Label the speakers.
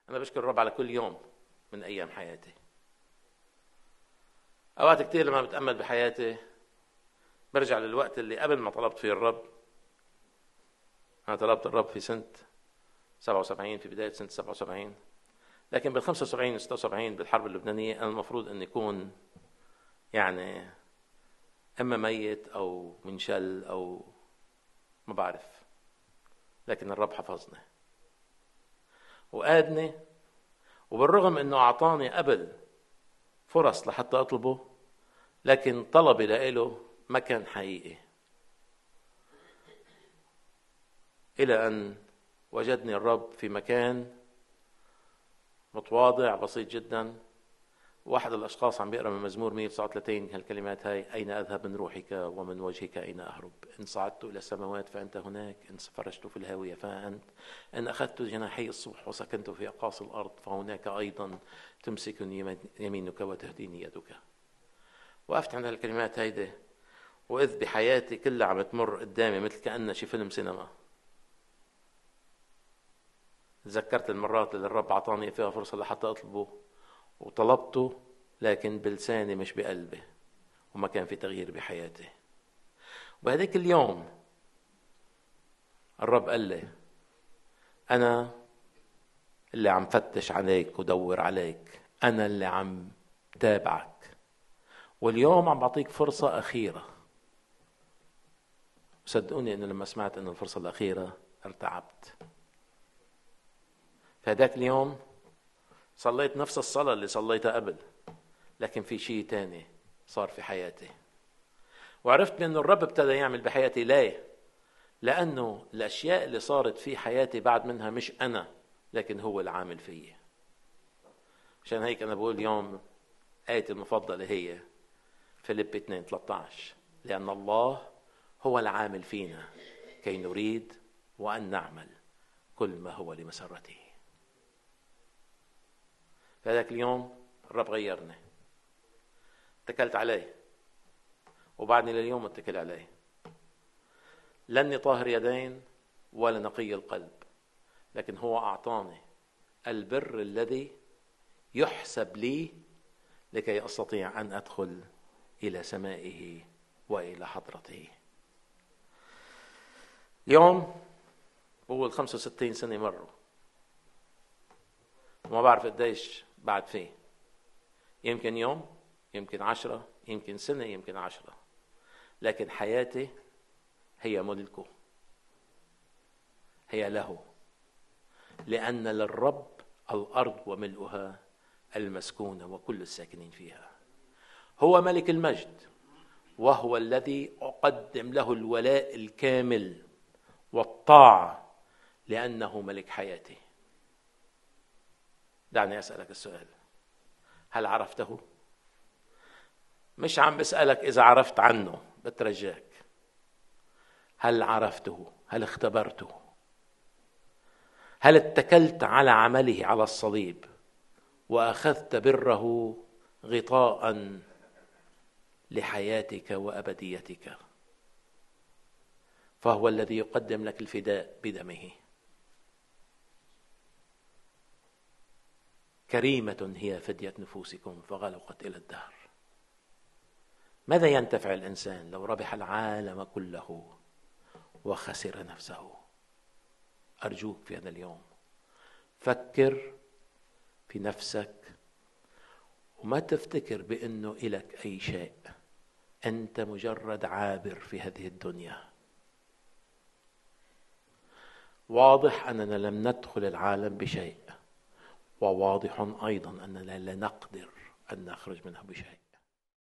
Speaker 1: أنا بشكر الرب على كل يوم من أيام حياتي. أوقات كتير لما بتأمل بحياتي برجع للوقت اللي قبل ما طلبت فيه الرب. أنا طلبت الرب في سنة 77، في بداية سنة 77، لكن بال 75 و 76 بالحرب اللبنانية أنا المفروض أن يكون يعني إما ميت أو منشل أو ما بعرف، لكن الرب حفظني وقادني، وبالرغم أنه أعطاني قبل فرص لحتى أطلبه، لكن طلبي لإله ما كان حقيقي، إلى أن وجدني الرب في مكان متواضع بسيط جدا. واحد الأشخاص عم بيقرأ من مزمور 139 هالكلمات هاي: أين أذهب من روحك ومن وجهك أين أهرب؟ إن صعدت إلى السماوات فأنت هناك، إن فرشت في الهاوية فأنت، إن أخذت جناحي الصبح وسكنت في أقاصي الأرض فهناك أيضا تمسكني يمينك وتهديني يدك. وقفت عند هالكلمات هيدي، وإذ بحياتي كلها عم تمر قدامي مثل كأنها شي فيلم سينما. تذكرت المرات اللي الرب عطاني فيها فرصة لحتى أطلبه وطلبته، لكن بلساني مش بقلبي، وما كان في تغيير بحياتي. وهذيك اليوم الرب قال لي: أنا اللي عم فتش عليك ودور عليك، أنا اللي عم تابعك، واليوم عم بعطيك فرصة أخيرة. صدقوني أنه لما سمعت أنه الفرصة الأخيرة ارتعبت. فهداك اليوم صليت نفس الصلاة اللي صليتها قبل، لكن في شيء تاني صار في حياتي، وعرفت بأنه الرب ابتدى يعمل بحياتي. ليه؟ لأنه الأشياء اللي صارت في حياتي بعد منها مش أنا، لكن هو العامل فيه. عشان هيك أنا بقول اليوم آيتي المفضلة هي فيليب 2:13: لأن الله هو العامل فينا كي نريد وأن نعمل كل ما هو لمسرته. فهذاك اليوم الرب غيرني، اتكلت عليه، وبعدني لليوم اتكل عليه. لاني طاهر يدين ولا نقي القلب، لكن هو أعطاني البر الذي يحسب لي لكي أستطيع أن أدخل إلى سمائه وإلى حضرته. اليوم بقول 65 سنة مروا، وما بعرف قديش بعد فيه، يمكن يوم، يمكن 10، يمكن سنة، يمكن 10، لكن حياتي هي ملكه، هي له، لأن للرب الأرض وملؤها المسكونة وكل الساكنين فيها. هو ملك المجد، وهو الذي أقدم له الولاء الكامل والطاعة، لأنه ملك حياتي. دعني أسألك السؤال: هل عرفته؟ مش عم بسألك إذا عرفت عنه، بترجاك، هل عرفته؟ هل اختبرته؟ هل اتكلت على عمله على الصليب وأخذت بره غطاء لحياتك وأبديتك؟ فهو الذي يقدم لك الفداء بدمه. كريمة هي فدية نفوسكم فغلقت إلى الدهر. ماذا ينتفع الإنسان لو ربح العالم كله وخسر نفسه؟ أرجوك في هذا اليوم فكر في نفسك، وما تفتكر بأنه إلك أي شيء. أنت مجرد عابر في هذه الدنيا. واضح أننا لم ندخل العالم بشيء، وواضح أيضا أننا لا نقدر أن نخرج منه بشيء.